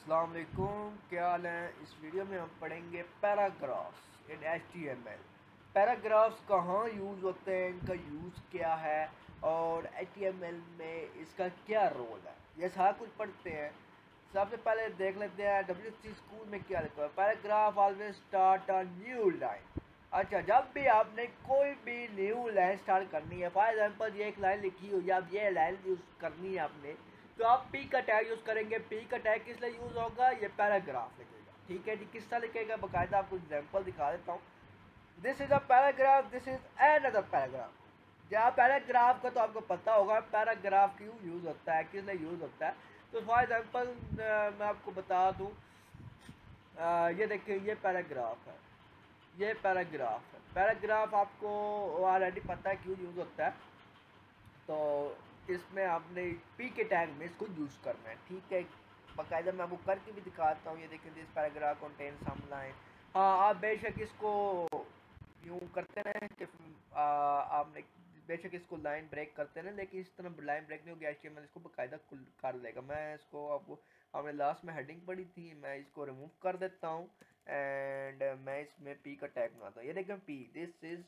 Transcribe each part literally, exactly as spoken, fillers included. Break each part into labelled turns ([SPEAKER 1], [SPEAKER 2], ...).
[SPEAKER 1] अस्सलाम वालेकुम, क्या हाल है। इस वीडियो में हम पढ़ेंगे paragraphs in H T M L. Paragraphs कहाँ यूज़ होते हैं, इनका यूज़ क्या है और एच टी एम एल में इसका क्या रोल है, ये सारा कुछ पढ़ते हैं। सबसे पहले देख लेते हैं डब्ल्यू सी स्कूल में क्या लिखा है। Paragraph always start a new line. अच्छा, जब भी आपने कोई भी न्यू लाइन स्टार्ट करनी है, फॉर एग्जांपल ये एक लाइन लिखी हुई है, अब ये लाइन यूज़ करनी है आपने, तो आप पी का टैग यूज़ करेंगे। पी का टैग किस लिए यूज़ होगा, ये पैराग्राफ लिखेगा। ठीक है जी, किस तरह लिखेगा, बाकायदा आपको एग्जांपल दिखा देता हूँ। This is a paragraph, this is another paragraph. जहाँ पैराग्राफ का तो आपको पता होगा पैराग्राफ क्यों यूज़ होता है, किस लिए यूज़ होता है। तो फॉर एग्जांपल मैं आपको बता दूँ, ये देखिए ये पैराग्राफ है, ये पैराग्राफ है। पैराग्राफ आपको ऑलरेडी पता है क्यों यूज़ होता है, तो इसमें आपने पी के टैग में इसको यूज़ करना है। ठीक है, बाकायदा मैं आपको करके भी दिखाता हूँ। ये देखें, this paragraph contain some line. हाँ, आप बेशक इसको यूँ करते रहें कि आ, आपने बेशक इसको लाइन ब्रेक करते रहें, लेकिन इस तरह लाइन ब्रेक नहीं होगी। एच टी एम एल इसको बाकायदा कर लेगा। मैं इसको आपको, हमने लास्ट में हेडिंग पढ़ी थी, मैं इसको रिमूव कर देता हूँ एंड मैं इसमें पी का टैग बनाता हूँ। ये देखें, P, this is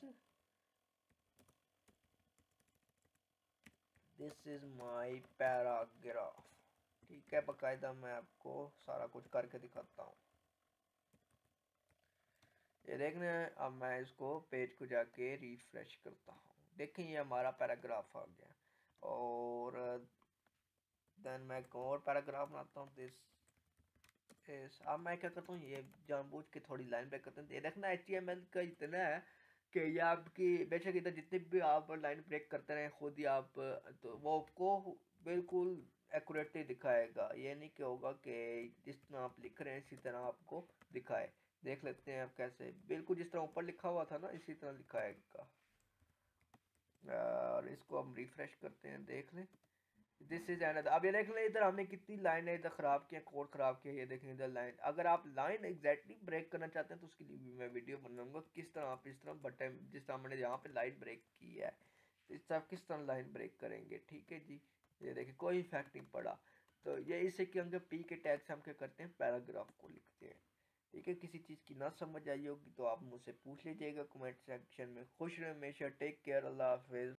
[SPEAKER 1] this is my paragraph. ठीक है, बाकायदा मैं आपको सारा कुछ करके दिखाता हूँ। ये देखना है, अब मैं इसको पेज को जाके रिफ्रेश करता हूँ। देखें, ये हमारा पैराग्राफ आ गया और देन मैं एक और पैराग्राफ बनाता हूँ। दिस इज, अब मैं क्या करता हूँ, ये जानबूझ के थोड़ी लाइन ब्रेक करते हैं। ये देखना एच टी एम एल का इतना है कि ये आपकी बेशक इधर जितनी भी आप लाइन ब्रेक करते रहे खुद ही आप, तो वो आपको बिल्कुल एक्यूरेटली दिखाएगा। ये नहीं कि होगा कि जिस तरह आप लिख रहे हैं इसी तरह आपको दिखाए। देख लेते हैं आप कैसे, बिल्कुल जिस तरह ऊपर लिखा हुआ था ना इसी तरह दिखाएगा। और इसको हम रिफ्रेश करते हैं, देख लें, दिस इज एनदर। अब ये देख लें, इधर हमने कितनी लाइनें इधर ख़राब किया, कोड ख़राब किया। ये देखें इधर लाइन, अगर आप लाइन एग्जैक्टली ब्रेक करना चाहते हैं तो उसके लिए भी मैं वीडियो बनाऊंगा किस तरह आप इस तरह बटन, जिस तरह मैंने यहाँ पे लाइन ब्रेक की है, तो इस तरह किस तरह लाइन ब्रेक करेंगे। ठीक है जी, ये देखिए कोई इफेक्ट नहीं पड़ा। तो ये इससे कि हम पी के टैग से हम क्या करते हैं, पैराग्राफ को लिखते हैं। ठीक है, किसी चीज़ की ना समझ आई होगी तो आप मुझसे पूछ लीजिएगा कमेंट सेक्शन में। खुश रहें हमेशा, टेक केयर, अल्लाह हाफिज़।